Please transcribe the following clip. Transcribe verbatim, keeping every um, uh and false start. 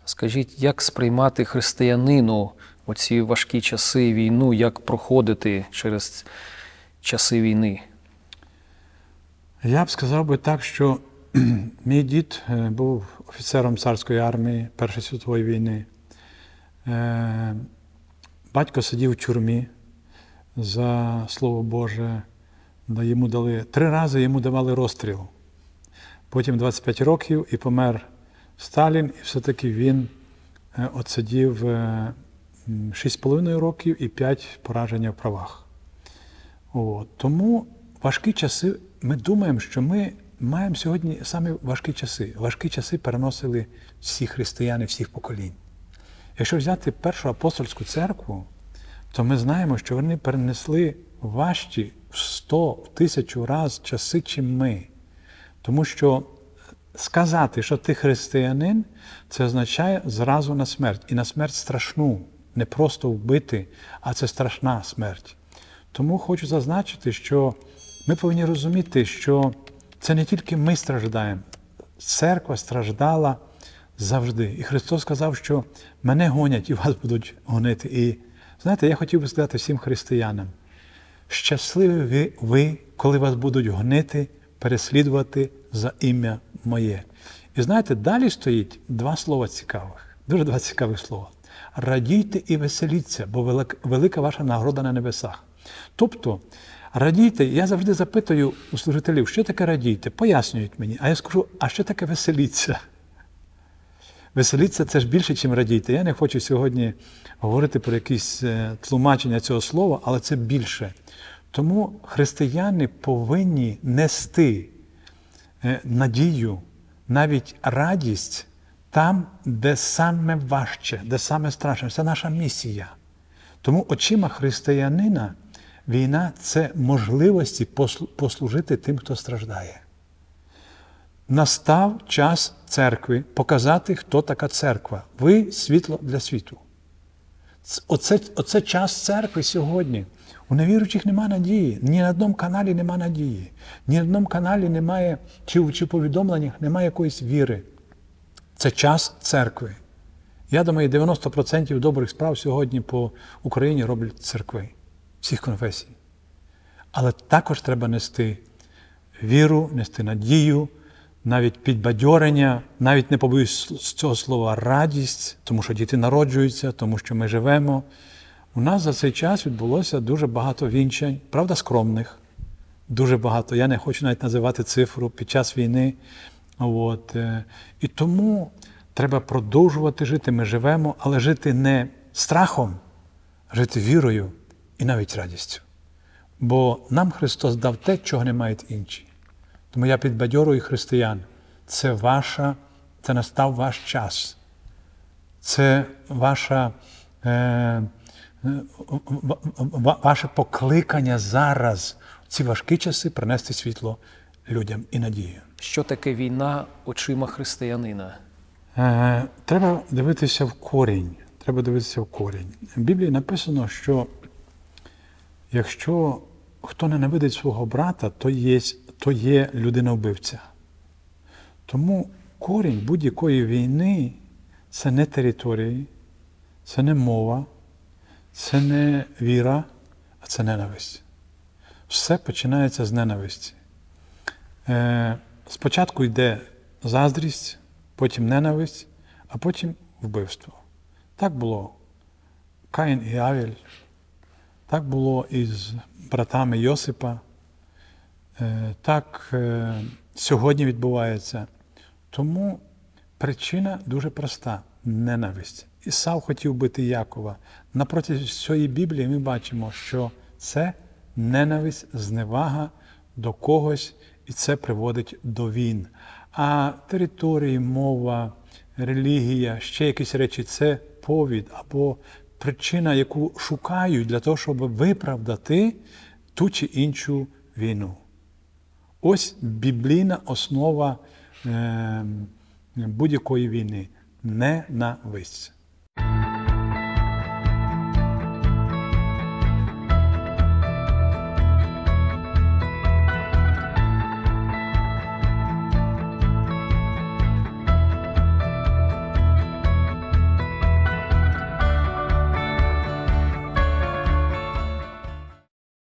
Скажіть, як сприймати християнину оці важкі часи, війну, як проходити через часи війни? Я б сказав би так, що мій дід був офіцером царської армії Першої світової війни. Батько сидів в тюрмі за Слово Боже. Йому дали, три рази йому давали розстріл. Потім двадцять п'ять років і помер Сталін, і все-таки він отсидів шість з половиною років і п'ять пораження в правах. От. Тому важкі часи, ми думаємо, що ми маємо сьогодні саме важкі часи. Важкі часи переносили всі християни всіх поколінь. Якщо взяти Першу апостольську церкву, то ми знаємо, що вони перенесли важчі в сто, в тисячу раз часи, чим ми. Тому що сказати, що ти християнин, це означає зразу на смерть. І на смерть страшну. Не просто вбити, а це страшна смерть. Тому хочу зазначити, що ми повинні розуміти, що це не тільки ми страждаємо. Церква страждала завжди. І Христос сказав, що мене гонять і вас будуть гонити. І знаєте, я хотів би сказати всім християнам, щасливі ви, ви, коли вас будуть гонити, переслідувати за ім'я моє. І знаєте, далі стоїть два слова цікавих, дуже два цікавих слова. Радійте і веселіться, бо велика, велика ваша нагорода на небесах. Тобто, радійте, я завжди запитую у служителів, що таке радійте? Пояснюють мені, а я скажу, а що таке веселіться? Веселіться – це ж більше, ніж радійте. Я не хочу сьогодні говорити про якісь тлумачення цього слова, але це більше. Тому християни повинні нести надію, навіть радість там, де саме важче, де саме страшне. Це наша місія. Тому очима християнина війна – це можливості послужити тим, хто страждає. Настав час церкви показати, хто така церква. Ви – світло для світу. Оце, оце час церкви сьогодні. У невіруючих немає надії. Ні на одному каналі немає надії. Ні на одному каналі немає, чи, чи в повідомленнях немає якоїсь віри. Це час церкви. Я думаю, дев'яносто відсотків добрих справ сьогодні по Україні роблять церкви. Всіх конфесій. Але також треба нести віру, нести надію, навіть підбадьорення, навіть не побоюсь з цього слова радість, тому що діти народжуються, тому що ми живемо. У нас за цей час відбулося дуже багато вінчань, правда, скромних, дуже багато. Я не хочу навіть називати цифру під час війни. От. І тому треба продовжувати жити. Ми живемо, але жити не страхом, а жити вірою і навіть радістю. Бо нам Христос дав те, чого не мають інші. Тому я підбадьорую християн. Це ваша, це настав ваш час. Це ваша, е, ваше покликання зараз, в ці важкі часи, принести світло людям і надію. Що таке війна очима християнина? Е, треба дивитися в корінь. Треба дивитися в корінь. В Біблії написано, що якщо хто ненавидить свого брата, то є, то є людина-вбивця. Тому корінь будь-якої війни – це не території, це не мова, це не віра, а це ненависть. Все починається з ненависті. Е, спочатку йде заздрість, потім ненависть, а потім вбивство. Так було Каїн і Авель, так було із братами Йосипа, е, так е, сьогодні відбувається. Тому причина дуже проста – ненависть. Ісав хотів бити Якова. Напроти всієї Біблії ми бачимо, що це ненависть, зневага до когось, і це приводить до війн. А території, мова, релігія, ще якісь речі – це повід або причина, яку шукають для того, щоб виправдати ту чи іншу війну. Ось біблійна основа е, будь-якої війни – ненависть.